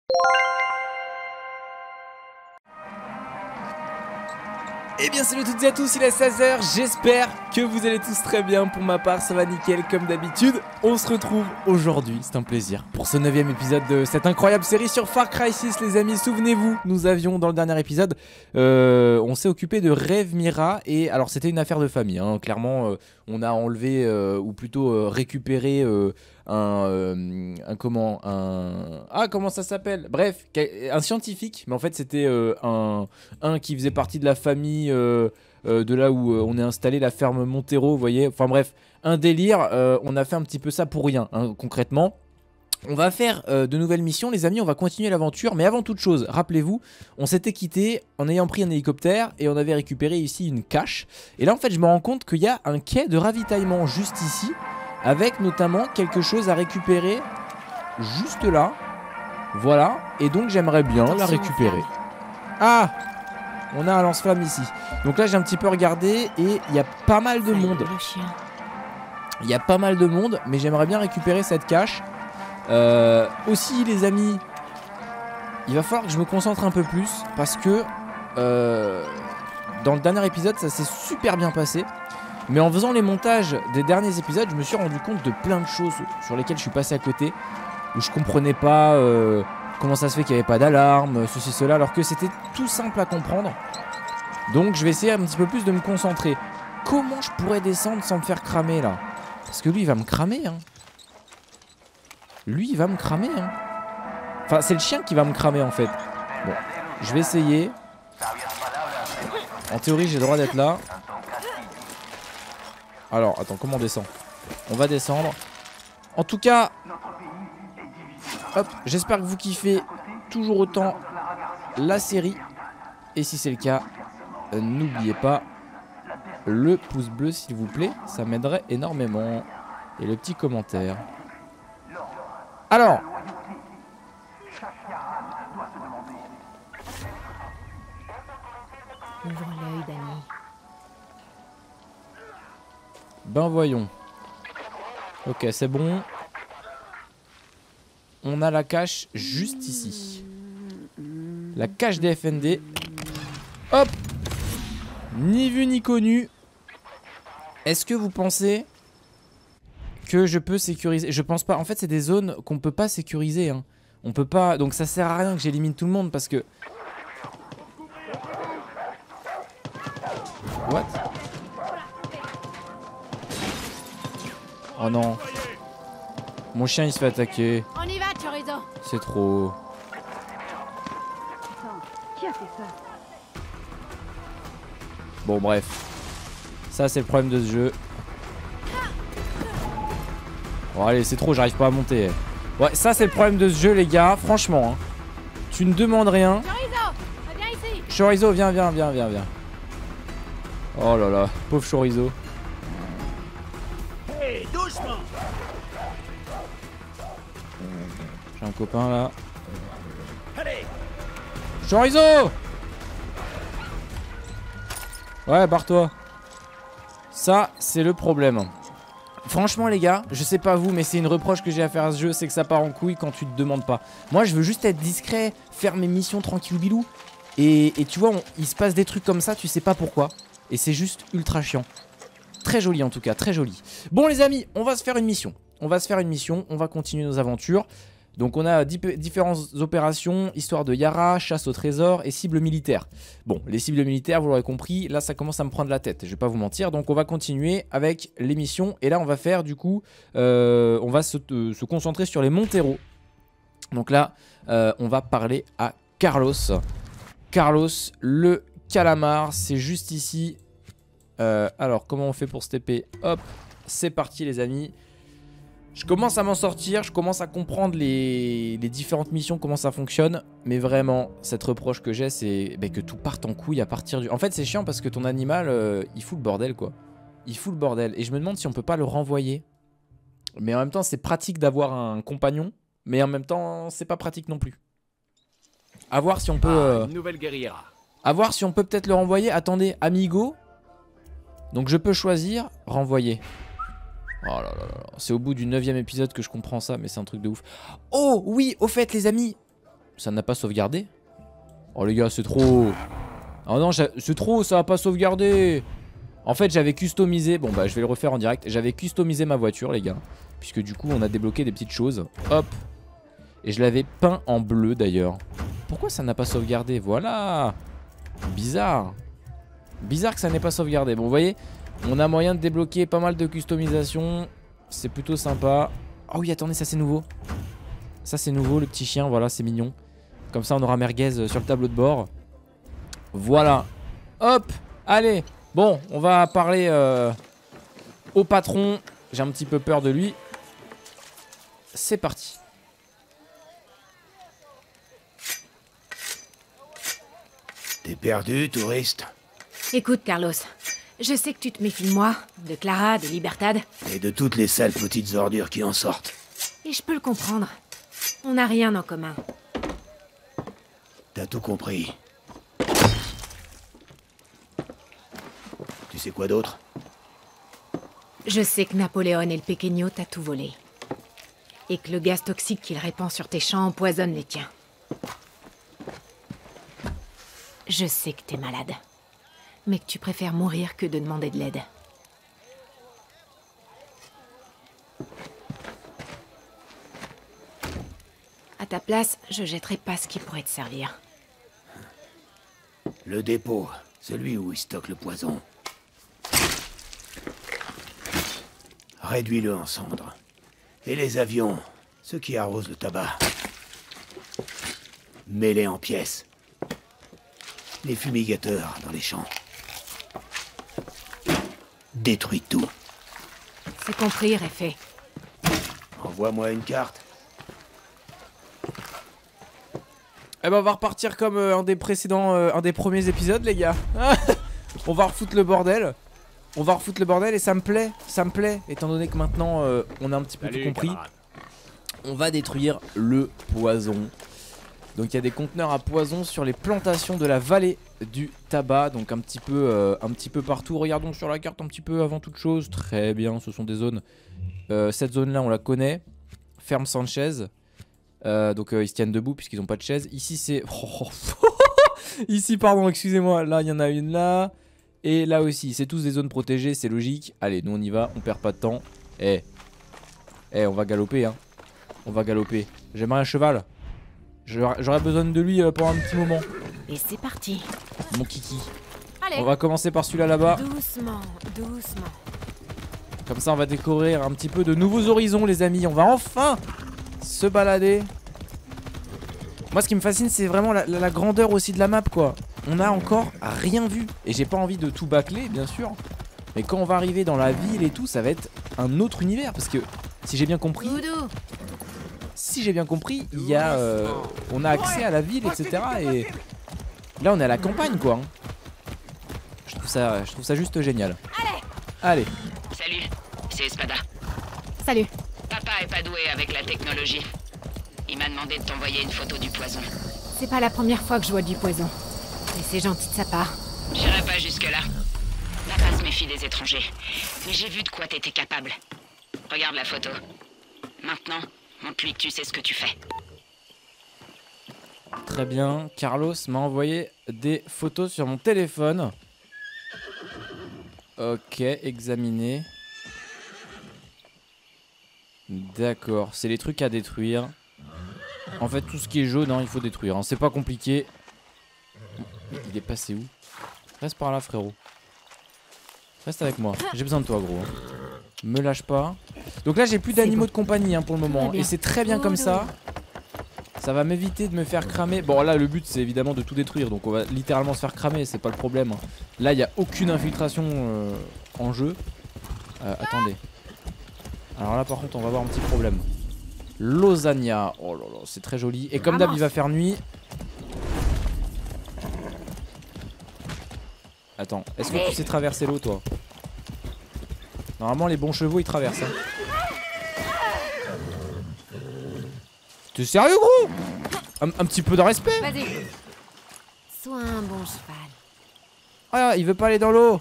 Eh bien salut à toutes et à tous, il est 16h, j'espère que vous allez tous très bien. Pour ma part ça va nickel comme d'habitude. On se retrouve aujourd'hui, c'est un plaisir, pour ce 9ème épisode de cette incroyable série sur Far Cry 6 les amis. Souvenez-vous, nous avions dans le dernier épisode, on s'est occupé de Rêve Mira. Et alors c'était une affaire de famille, hein. Clairement on a enlevé, ou plutôt récupéré comment ça s'appelle, bref, un scientifique, mais en fait c'était un qui faisait partie de la famille de là où on est installé, la ferme Montero, vous voyez, enfin bref, un délire. On a fait un petit peu ça pour rien, hein, concrètement. On va faire de nouvelles missions les amis, on va continuer l'aventure, mais avant toute chose, rappelez-vous, on s'était quitté en ayant pris un hélicoptère et on avait récupéré ici une cache. Et là en fait je me rends compte qu'il y a un quai de ravitaillement juste ici, avec notamment quelque chose à récupérer juste là. Voilà, et donc j'aimerais bien la récupérer. Ah, on a un lance-flamme ici. Donc là j'ai un petit peu regardé et il y a pas mal de monde. Il y a pas mal de monde, mais j'aimerais bien récupérer cette cache. Aussi les amis, il va falloir que je me concentre un peu plus, parce que dans le dernier épisode ça s'est super bien passé. Mais en faisant les montages des derniers épisodes, je me suis rendu compte de plein de choses sur lesquelles je suis passé à côté, où je comprenais pas comment ça se fait qu'il n'y avait pas d'alarme, ceci, cela, alors que c'était tout simple à comprendre. Donc je vais essayer un petit peu plus de me concentrer. Comment je pourrais descendre sans me faire cramer là? Parce que lui il va me cramer, hein. Lui il va me cramer, hein. Enfin c'est le chien qui va me cramer en fait. Bon, je vais essayer. En théorie j'ai le droit d'être là. Alors, attends, comment on descend? On va descendre. En tout cas, hop, j'espère que vous kiffez toujours autant la série. Et si c'est le cas, n'oubliez pas le pouce bleu s'il vous plaît. Ça m'aiderait énormément. Et le petit commentaire. Alors, ouvre l'œil, Danny. Ben voyons. Ok, c'est bon. On a la cache juste ici. La cache des FND. Hop. Ni vu ni connu. Est-ce que vous pensez que je peux sécuriser? Je pense pas. En fait c'est des zones qu'on peut pas sécuriser, hein. On peut pas. Donc ça sert à rien que j'élimine tout le monde, parce que... What? Oh non. Mon chien il se fait attaquer. On y va, Chorizo. C'est trop. Bon bref. Ça c'est le problème de ce jeu. Bon allez c'est trop, j'arrive pas à monter. Ouais ça c'est le problème de ce jeu les gars. Franchement hein. Tu ne demandes rien. Chorizo, viens ici. Chorizo viens. Oh là là, pauvre Chorizo. Doucement. J'ai un copain là. Allez. Chorizo! Ouais, barre-toi. Ça, c'est le problème. Franchement, les gars, je sais pas vous, mais c'est une reproche que j'ai à faire à ce jeu, c'est que ça part en couille quand tu te demandes pas. Moi, je veux juste être discret, faire mes missions tranquille bilou. Et tu vois, il se passe des trucs comme ça, tu sais pas pourquoi. Et c'est juste ultra chiant. Très joli en tout cas, très joli. Bon les amis, on va se faire une mission. On va continuer nos aventures. Donc on a différentes opérations, histoire de Yara, chasse au trésor et cibles militaires. Bon, les cibles militaires, vous l'aurez compris, là ça commence à me prendre la tête, je vais pas vous mentir. Donc on va continuer avec les missions. Et là on va faire du coup, on va se concentrer sur les Montero. Donc là, on va parler à Carlos. Carlos, le calamar, c'est juste ici. Alors comment on fait pour se TP? Hop, c'est parti les amis. Je commence à m'en sortir, je commence à comprendre les différentes missions, comment ça fonctionne. Mais vraiment, cette reproche que j'ai, c'est que tout parte en couille à partir du... En fait, c'est chiant parce que ton animal, il fout le bordel, quoi. Il fout le bordel. Et je me demande si on peut pas le renvoyer. Mais en même temps, c'est pratique d'avoir un compagnon. Mais en même temps, c'est pas pratique non plus. À voir si on peut... Une nouvelle guerrière. À voir si on peut peut-être le renvoyer. Attendez, amigo. Donc je peux choisir, renvoyer. Oh là là là, c'est au bout du 9ème épisode que je comprends ça, mais c'est un truc de ouf. Oh oui, au fait les amis, Ça n'a pas sauvegardé. Oh les gars, c'est trop. Oh non, c'est trop, ça a pas sauvegardé. En fait, j'avais customisé. Bon bah, je vais le refaire en direct. J'avais customisé ma voiture, les gars. Puisque du coup, on a débloqué des petites choses. Hop. Et je l'avais peint en bleu d'ailleurs. Pourquoi ça n'a pas sauvegardé? Voilà. Bizarre. Bizarre que ça n'ait pas sauvegardé. Bon, vous voyez, on a moyen de débloquer pas mal de customisation. C'est plutôt sympa. Oh oui, attendez, ça c'est nouveau. Ça c'est nouveau, le petit chien. Voilà, c'est mignon. Comme ça, on aura merguez sur le tableau de bord. Voilà. Hop. Allez. Bon, on va parler au patron. J'ai un petit peu peur de lui. C'est parti. T'es perdu, touriste? Écoute, Carlos, je sais que tu te méfies de moi, de Clara, de Libertad, Et de toutes les sales petites ordures qui en sortent. et je peux le comprendre. On n'a rien en commun. T'as tout compris. Tu sais quoi d'autre? Je sais que Napoléon et le Pequeño t'a tout volé. Et que le gaz toxique qu'il répand sur tes champs empoisonne les tiens. Je sais que t'es malade. Mais que tu préfères mourir que de demander de l'aide. À ta place, je jetterai pas ce qui pourrait te servir. Le dépôt, celui où il stocke le poison. Réduis-le en cendres. Et les avions, ceux qui arrosent le tabac. Mets-les en pièces. Les fumigateurs dans les champs. Détruis tout. C'est compris, Réfé. Envoie-moi une carte. Eh ben on va repartir comme un des précédents, un des premiers épisodes les gars. On va refoutre le bordel. On va refoutre le bordel et ça me plaît, étant donné que maintenant on a un petit peu tout compris. Camarade. On va détruire le poison. Donc il y a des conteneurs à poison sur les plantations de la vallée du tabac. Donc un petit peu partout. Regardons sur la carte un petit peu avant toute chose. Très bien, ce sont des zones. Cette zone là on la connaît. Ferme Sanchez. Donc ils se tiennent debout puisqu'ils n'ont pas de chaise. Ici c'est... Ici pardon, excusez-moi. Là il y en a une là. Et là aussi. C'est tous des zones protégées, c'est logique. Allez, nous on y va, on perd pas de temps. On va galoper hein. On va galoper. J'aimerais un cheval. J'aurais besoin de lui pendant un petit moment. Et c'est parti. Mon kiki. Allez. On va commencer par celui-là là-bas. Doucement, doucement. Comme ça on va découvrir un petit peu de nouveaux horizons les amis. On va enfin se balader. Moi ce qui me fascine c'est vraiment la grandeur aussi de la map quoi. On a encore rien vu. Et j'ai pas envie de tout bâcler bien sûr. Mais quand on va arriver dans la ville et tout ça va être un autre univers. Parce que si j'ai bien compris... Doudou. Si j'ai bien compris, il y a, on a accès à la ville, etc. Et là, on est à la campagne, quoi. Je trouve ça juste génial. Allez. Salut, c'est Espada. Salut. Papa est pas doué avec la technologie. Il m'a demandé de t'envoyer une photo du poison. C'est pas la première fois que je vois du poison. Et c'est gentil de sa part. J'irai pas jusque-là. Papa se méfie des étrangers. Mais j'ai vu de quoi t'étais capable. Regarde la photo. Maintenant, montre-lui que tu sais ce que tu fais. Très bien. Carlos m'a envoyé des photos sur mon téléphone. Ok, examiner. D'accord, c'est les trucs à détruire. En fait, tout ce qui est jaune, hein, il faut détruire. Hein. C'est pas compliqué. Il est passé où? Reste par là, frérot. Reste avec moi. J'ai besoin de toi, gros. Me lâche pas. Donc là, j'ai plus d'animaux de compagnie hein, pour le moment. Et c'est très bien comme ça. Ça va m'éviter de me faire cramer. Bon, là, le but, c'est évidemment de tout détruire. Donc on va littéralement se faire cramer. C'est pas le problème. Hein. Là, il n'y a aucune infiltration en jeu. Attendez. Alors là, par contre, on va avoir un petit problème. Lasagna. Oh là là, c'est très joli. Et comme d'hab, il va faire nuit. Attends, est-ce que tu sais traverser l'eau, toi? Normalement, les bons chevaux, ils traversent. Hein. T'es sérieux, gros? Un petit peu de respect. Vas-y. Sois un bon cheval. Ah, il veut pas aller dans l'eau.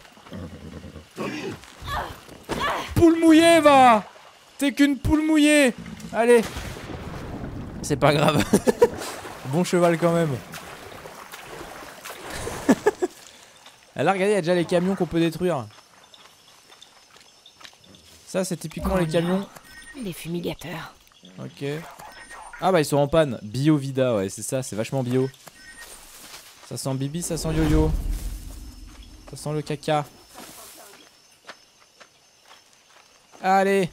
Poule mouillée, va. T'es qu'une poule mouillée. Allez. C'est pas grave. Bon cheval quand même. Là, regardez, il y a déjà les camions qu'on peut détruire. Ça, c'est typiquement les camions. Les fumigateurs. Ok. Ah bah ils sont en panne. Bio Vida, ouais, c'est ça, c'est vachement bio. Ça sent Bibi, ça sent Yo-Yo. Ça sent le caca. Allez.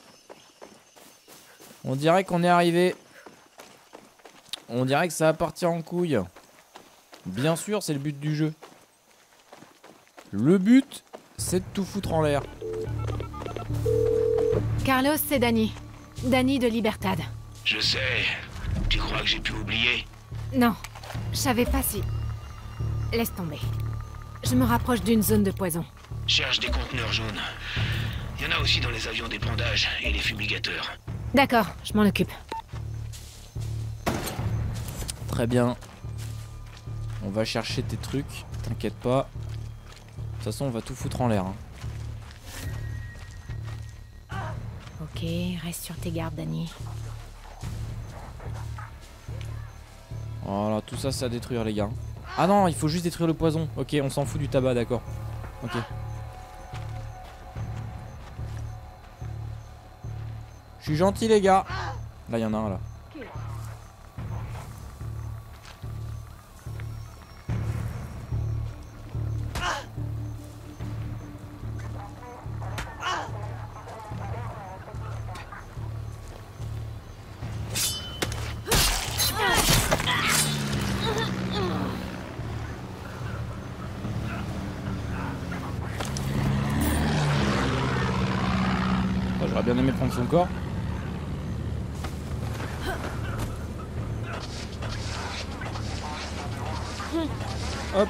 On dirait qu'on est arrivé. On dirait que ça va partir en couille. Bien sûr, c'est le but du jeu. Le but, c'est de tout foutre en l'air. Carlos, c'est Dani. Dani de Libertad. Je sais. Tu crois que j'ai pu oublier? Non, je savais pas si... Laisse tomber. Je me rapproche d'une zone de poison. Cherche des conteneurs jaunes. Il y en a aussi dans les avions d'épandage et les fumigateurs. D'accord, je m'en occupe. Très bien. On va chercher tes trucs, t'inquiète pas. De toute façon, on va tout foutre en l'air. Hein. Ok, reste sur tes gardes, Dani. Voilà, tout ça, c'est à détruire, les gars. Ah non, il faut juste détruire le poison. Ok, on s'en fout du tabac, d'accord. Ok. Je suis gentil, les gars. Là, il y en a un, là. J'aurais bien aimé prendre son corps. Hop.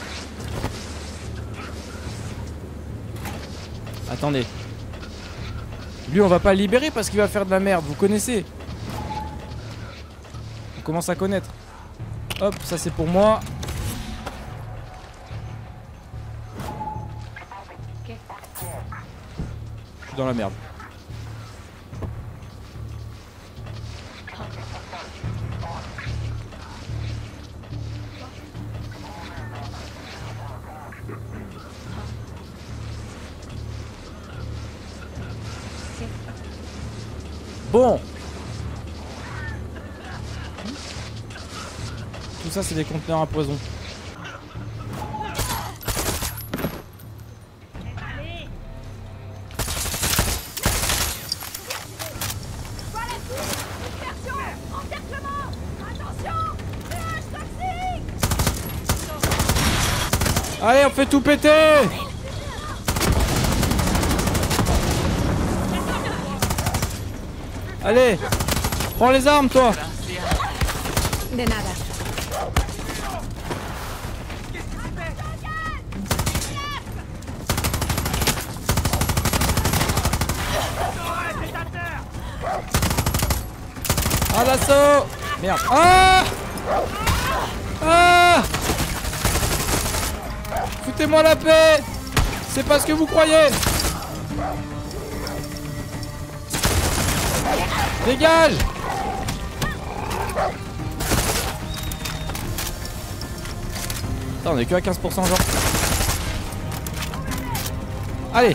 Attendez. Lui, on va pas le libérer parce qu'il va faire de la merde, vous connaissez. On commence à connaître. Hop, ça c'est pour moi. Je suis dans la merde. Bon. Tout ça c'est des conteneurs à poison. Allez, on fait tout péter! Allez! Prends les armes, toi! De nada. Ah, l'assaut! Merde! Ah! Ah! Foutez-moi la paix! C'est pas ce que vous croyez! Dégage! Attends, on est que à 15% genre. Allez!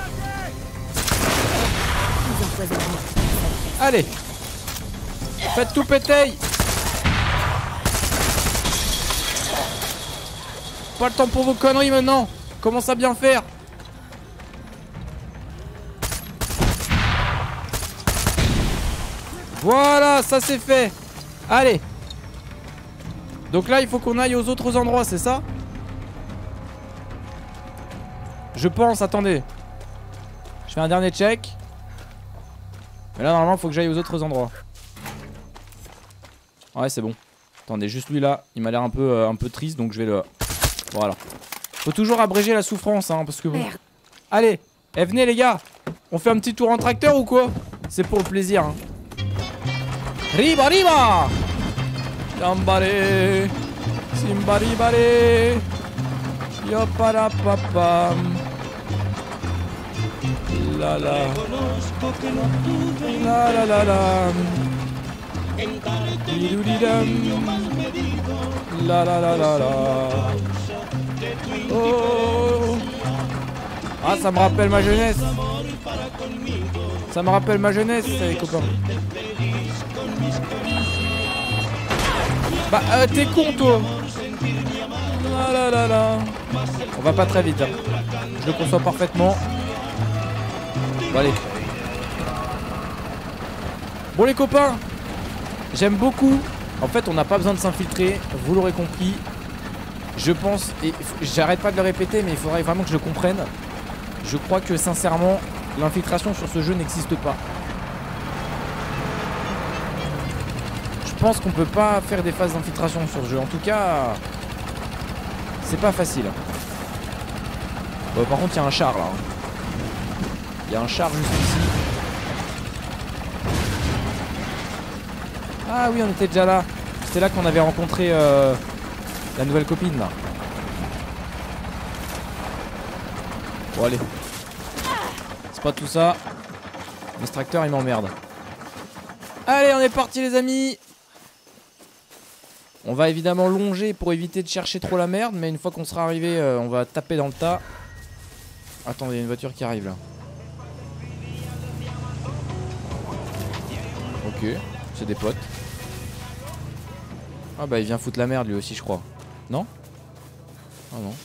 Allez! Faites tout péter! Pas le temps pour vos conneries maintenant! Commence à bien faire! Voilà, ça c'est fait! Allez! Donc là, il faut qu'on aille aux autres endroits, c'est ça? Je pense, attendez. Je fais un dernier check. Mais là, normalement, il faut que j'aille aux autres endroits. Ouais, c'est bon. Attendez, juste lui là, il m'a l'air un peu triste, donc je vais le... Voilà. Faut toujours abréger la souffrance, hein, parce que bon... Merde. Allez, venez les gars. On fait un petit tour en tracteur ou quoi? C'est pour le plaisir, hein. Riba, riba! Gambare, simbaribare, yoparapapam. La la. La la la la. La la la la la. Oh. Ah, ça me rappelle ma jeunesse. Ça me rappelle ma jeunesse, les copains. Bah, t'es con, toi. La la la la. On va pas très vite. Hein. Je le conçois parfaitement. Bon, allez. Bon, les copains, j'aime beaucoup. En fait, on n'a pas besoin de s'infiltrer. Vous l'aurez compris. Je pense, et j'arrête pas de le répéter, mais il faudrait vraiment que je le comprenne. Je crois que sincèrement, l'infiltration sur ce jeu n'existe pas. Je pense qu'on peut pas faire des phases d'infiltration sur ce jeu. En tout cas, c'est pas facile. Bon, par contre, il y a un char là. Il y a un char juste ici. Ah oui, on était déjà là. C'était là qu'on avait rencontré la nouvelle copine là. Bon allez. C'est pas tout ça. L'extracteur il m'emmerde. Allez, on est parti les amis. On va évidemment longer pour éviter de chercher trop la merde. Mais une fois qu'on sera arrivé, on va taper dans le tas. Attendez, il y a une voiture qui arrive là. Ok, c'est des potes. Ah bah il vient foutre la merde lui aussi je crois. Non? Ah non.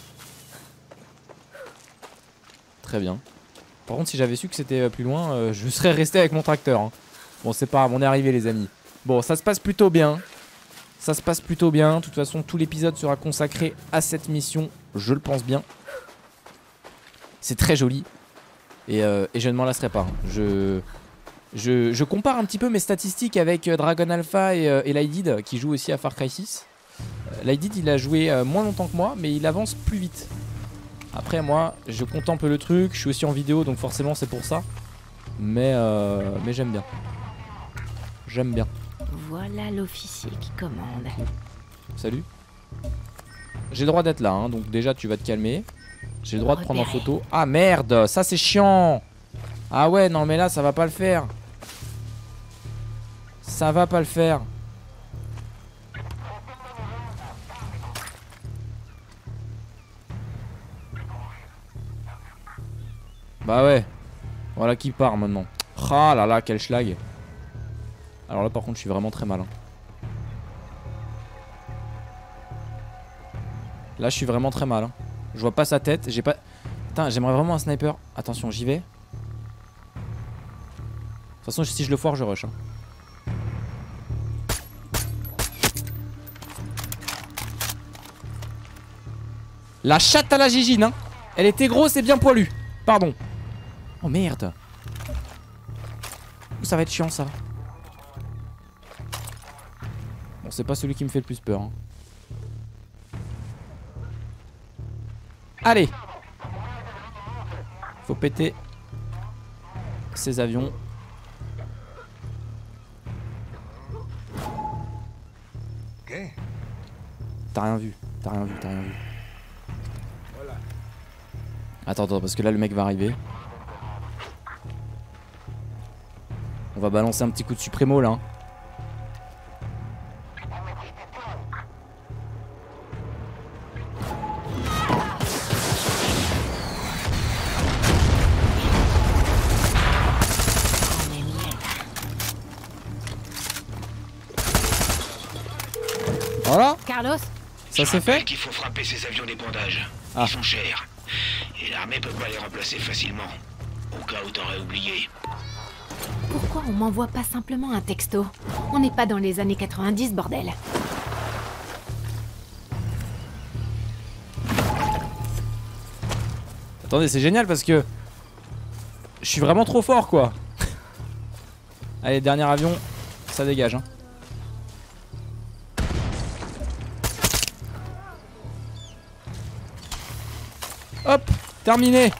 Très bien. Par contre si j'avais su que c'était plus loin, je serais resté avec mon tracteur. Hein. Bon c'est pas grave, on est arrivé les amis. Bon ça se passe plutôt bien. Ça se passe plutôt bien. De toute façon tout l'épisode sera consacré à cette mission. Je le pense bien. C'est très joli. Et je ne m'en lasserai pas. Hein. Je compare un petit peu mes statistiques avec Dragon Alpha et Lightdid qui joue aussi à Far Cry 6. Lightdid il a joué moins longtemps que moi mais il avance plus vite. Après moi je contemple le truc, je suis aussi en vidéo donc forcément c'est pour ça. Mais j'aime bien. J'aime bien. Voilà l'officier qui commande. Salut. J'ai le droit d'être là hein, donc déjà tu vas te calmer. J'ai le droit de prendre en photo. Ah merde, ça c'est chiant. Ah ouais non mais là ça va pas le faire. Ça va pas le faire. Bah ouais. Voilà qui part maintenant. Ah là là, quel schlag. Alors là par contre je suis vraiment très malin. Là je suis vraiment très mal. Hein. Je vois pas sa tête. J'ai pas... Putain j'aimerais vraiment un sniper. Attention j'y vais. De toute façon si je le foire je rush. Hein. La chatte à la gigine hein. Elle était grosse et bien poilue. Pardon. Oh merde. Ça va être chiant ça. Bon c'est pas celui qui me fait le plus peur hein. Allez. Faut péter ces avions. T'as rien vu. T'as rien vu. T'as rien vu. Attends, parce que là le mec va arriver. On va balancer un petit coup de suprémo là. Voilà. Carlos, ça c'est fait. Il faut frapper ces avions d'épandage. Ah. Ils sont chers. Et l'armée peut pas les remplacer facilement. Au cas où t'aurais oublié. pourquoi on m'envoie pas simplement un texto? On n'est pas dans les années 90, bordel. Attendez, c'est génial parce que je suis vraiment trop fort quoi. Allez, dernier avion, ça dégage hein. Hop, terminé.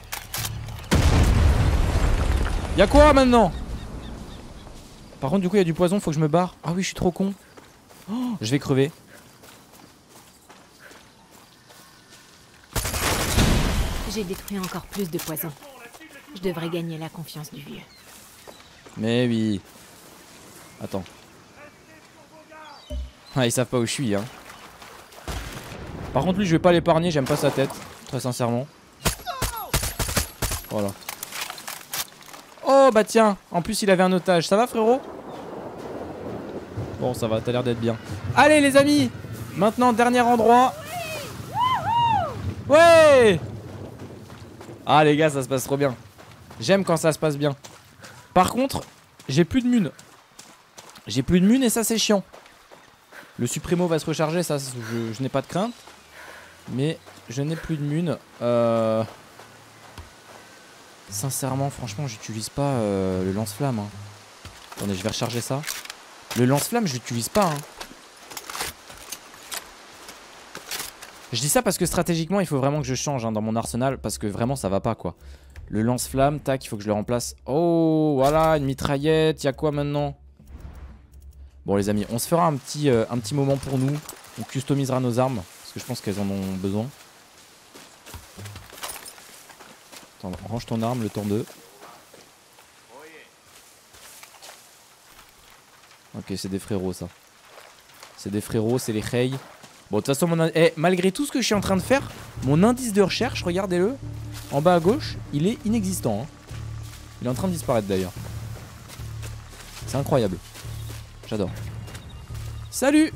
Y'a quoi maintenant? Par contre du coup il y a du poison, faut que je me barre. Ah oui, je suis trop con. Oh, je vais crever. J'ai détruit encore plus de poison. Je devrais gagner la confiance du vieux. Mais oui. Attends. Ah, ils savent pas où je suis, hein. Par contre, lui, je vais pas l'épargner, j'aime pas sa tête. Très sincèrement. Voilà. Oh, bah tiens, en plus, il avait un otage. Ça va, frérot? Bon, ça va, t'as l'air d'être bien. Allez, les amis! Maintenant, dernier endroit. Ouais! Ah, les gars, ça se passe trop bien. J'aime quand ça se passe bien. Par contre, j'ai plus de mun. J'ai plus de mun et ça, c'est chiant. Le Supremo va se recharger, ça, je n'ai pas de crainte. Mais je n'ai plus de mun. Sincèrement, franchement, j'utilise pas le lance-flamme. Hein. Attendez, je vais recharger ça. Le lance-flamme, je l'utilise pas. Hein. Je dis ça parce que stratégiquement, il faut vraiment que je change dans mon arsenal. Parce que vraiment, ça va pas, quoi. Le lance-flamme, tac, il faut que je le remplace. Oh, voilà, une mitraillette. Il y a quoi maintenant? Bon, les amis, on se fera un petit moment pour nous. On customisera nos armes. Parce que je pense qu'elles en ont besoin. Attends, range ton arme, le temps 2. Ok, c'est des frérots, ça. C'est des frérots, c'est les Rey. Bon, de toute façon, malgré tout ce que je suis en train de faire, mon indice de recherche, regardez-le, en bas à gauche, il est inexistant. Hein. Il est en train de disparaître, d'ailleurs. C'est incroyable. J'adore. Salut!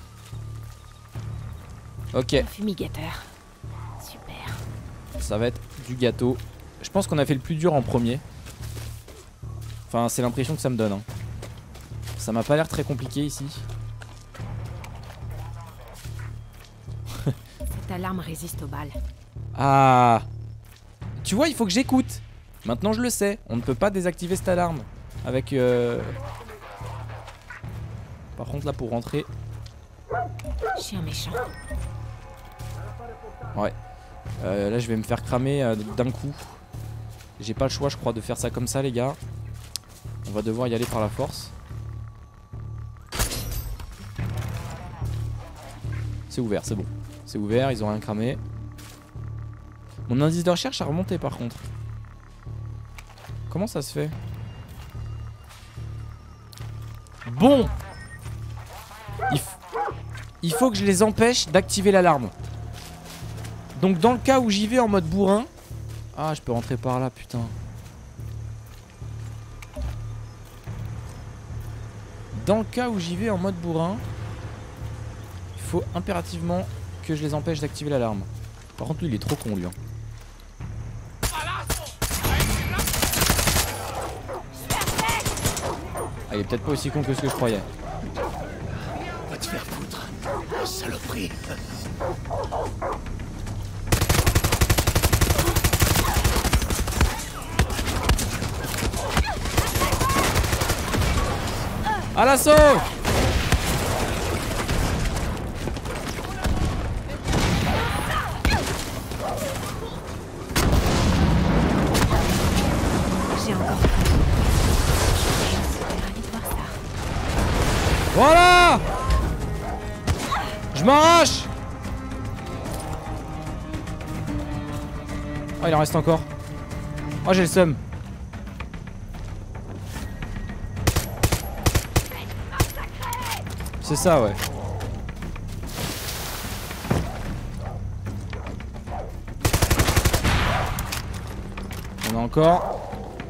Ok. Un fumigateur. Super. Ça va être du gâteau. Je pense qu'on a fait le plus dur en premier. Enfin, c'est l'impression que ça me donne. Hein. Ça m'a pas l'air très compliqué ici. Cette alarme résiste aux balles. Ah! Tu vois, il faut que j'écoute. Maintenant, je le sais. On ne peut pas désactiver cette alarme. Avec... Par contre, là, pour rentrer... Chien méchant. Ouais. Là, je vais me faire cramer d'un coup. J'ai pas le choix, je crois, de faire ça comme ça, les gars. On va devoir y aller par la force. C'est ouvert, c'est bon. C'est ouvert, ils ont rien cramé. Mon indice de recherche a remonté, par contre. Comment ça se fait? Bon! Il faut que je les empêche d'activer l'alarme. Donc dans le cas où j'y vais en mode bourrin... Ah, je peux rentrer par là, putain. Dans le cas où j'y vais en mode bourrin, il faut impérativement que je les empêche d'activer l'alarme. Par contre, lui, il est trop con, lui. Hein. Ah, il est peut-être pas aussi con que ce que je croyais. Va te faire foutre, saloperie. À l'assaut! J'ai encore. Ravi de voir ça. Voilà! Je m'arrache! Oh, il en reste encore. Oh, j'ai le seum. C'est ça, ouais. On a encore.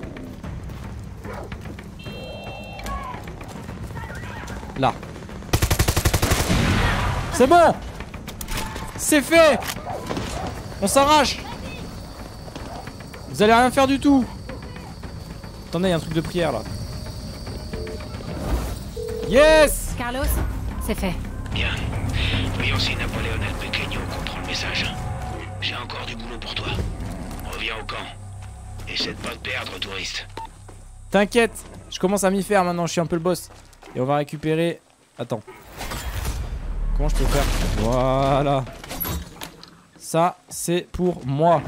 Là. C'est bon! C'est fait! On s'arrache! Vous allez rien faire du tout! Attendez, il y a un truc de prière là. Yes! Carlos, c'est fait. Bien. Voyons si Napoléon El Pequeño comprend le message. J'ai encore du boulot pour toi. Reviens au camp. Essaie de pas te perdre, touriste. T'inquiète, je commence à m'y faire maintenant, je suis un peu le boss. Et on va récupérer... Attends. Comment je peux faire? Voilà. Ça, c'est pour moi.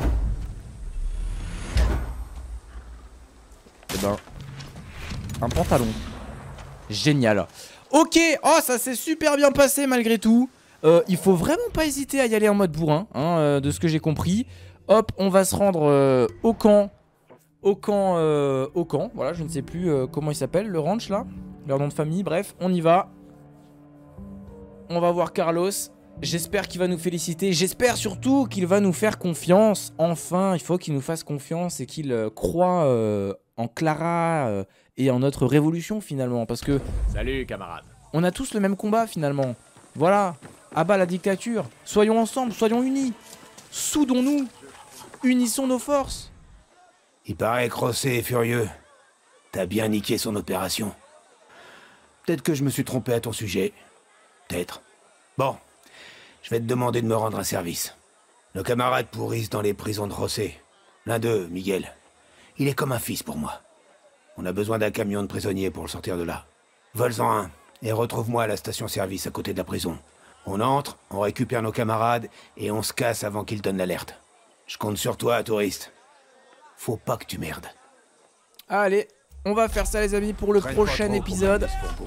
Eh ben... Un pantalon. Génial. Ok, oh ça s'est super bien passé malgré tout. Il faut vraiment pas hésiter à y aller en mode bourrin, hein, de ce que j'ai compris. Hop, on va se rendre au camp. Au camp, voilà, je ne sais plus comment il s'appelle, le ranch là. Leur nom de famille, bref, on y va. on va voir Carlos. J'espère qu'il va nous féliciter. J'espère surtout qu'il va nous faire confiance. Enfin, il faut qu'il nous fasse confiance et qu'il croit en Clara et en notre révolution finalement. Parce que... Salut, camarade. On a tous le même combat finalement. Voilà. À bas la dictature. Soyons ensemble, soyons unis. Soudons-nous. Unissons nos forces. Il paraît que José est furieux. T'as bien niqué son opération. Peut-être que je me suis trompé à ton sujet. Peut-être. Bon. Je vais te demander de me rendre un service. Nos camarades pourrissent dans les prisons de José. L'un d'eux, Miguel. Il est comme un fils pour moi. On a besoin d'un camion de prisonniers pour le sortir de là. Vole-en un et retrouve-moi à la station-service à côté de la prison. On entre, on récupère nos camarades et on se casse avant qu'ils donnent l'alerte. Je compte sur toi, touriste. Faut pas que tu merdes. Allez, on va faire ça les amis pour le prochain épisode.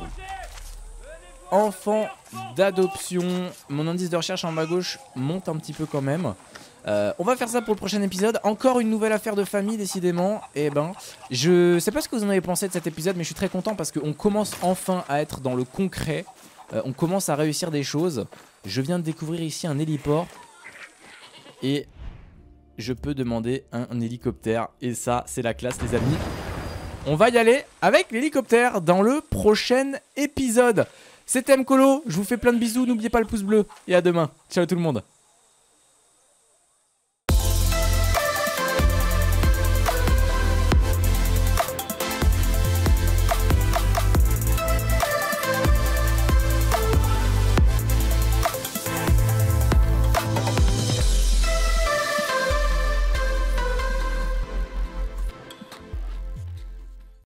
Enfant d'adoption. Mon indice de recherche en bas à gauche monte un petit peu quand même. On va faire ça pour le prochain épisode. Encore une nouvelle affaire de famille décidément. Et ben, je sais pas ce que vous en avez pensé de cet épisode, mais je suis très content parce qu'on commence enfin à être dans le concret. On commence à réussir des choses. Je viens de découvrir ici un héliport. Et je peux demander un hélicoptère. Et ça, c'est la classe les amis. On va y aller avec l'hélicoptère dans le prochain épisode. C'était Mkolo, je vous fais plein de bisous, n'oubliez pas le pouce bleu. Et à demain. Ciao tout le monde.